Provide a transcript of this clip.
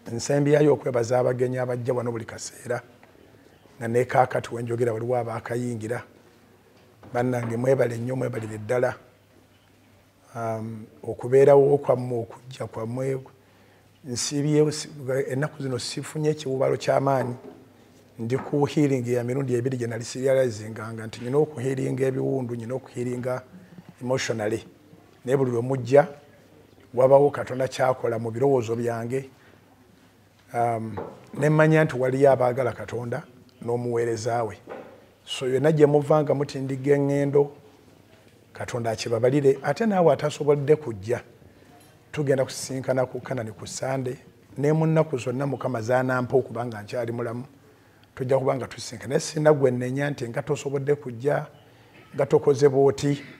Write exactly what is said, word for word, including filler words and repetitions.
nsembyayo okwebaza abagenyi abajja wano buli kaseera nga ne kaakati wenjogera waliwo abaakayingira bannange mwebale nnyo mwebalire ddala um, okubeerawo kwammwe okujja kwammwe nsibye ennaku zino sifunye ekiwubalo ky'amaanyi ndi ku healing ya mirundi ebiri gye nali serializinganga nti nina okuhealinga ebiwundu nina okuhealinga emotionally naye buli lwe mujja wabawo Katonda kyakola mu birowoozo byange um, ne mmanya nti waliyo abaagala Katonda n'omuweereza we so yonna gye muvanga mutindiga eŋŋendo Katonda akibabalire ate naawe atasobodde kujja tugenda kusisinkana ku Kanani ku Sande ne mu nnaku zonna Mukama zaanampa okubanga nkyali mulamu tujja kubanga tusisinkana naye sina gwe nnenya nti nga tosobodde kujja nga tokoze bw'oti